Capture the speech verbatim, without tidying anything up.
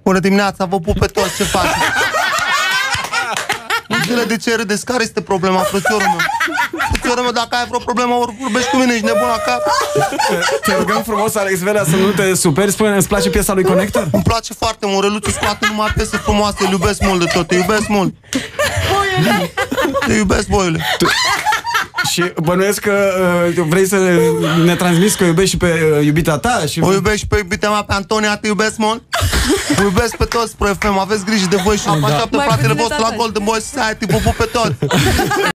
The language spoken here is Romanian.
Bună dimineața, vă pup pe toți, ce faceți? Nu zile de ce râdeți, care este problema, frățiorul meu? Frățiorul meu, dacă ai vreo problemă, ori vorbești cu mine, ești nebun la cap. Te rugăm frumos, Alex Velea, să nu te superi. Spune-ne, îți place piesa lui Connector? Îmi place foarte mult, Reluțiu scoate numai piese frumoase, îl iubesc mult de tot, te iubesc mult. Boiule! Te iubesc, boiule. Și bănuiesc că uh, vrei să ne transmiți că iubești și pe uh, iubita ta și... O iubesc și pe iubita mea, pe Antonia, te iubesc mult. O iubesc pe toți, Pro F M, aveți grijă de voi și da. Așteaptă fratele vostru la Golden Boy Society, vă pup pe toți.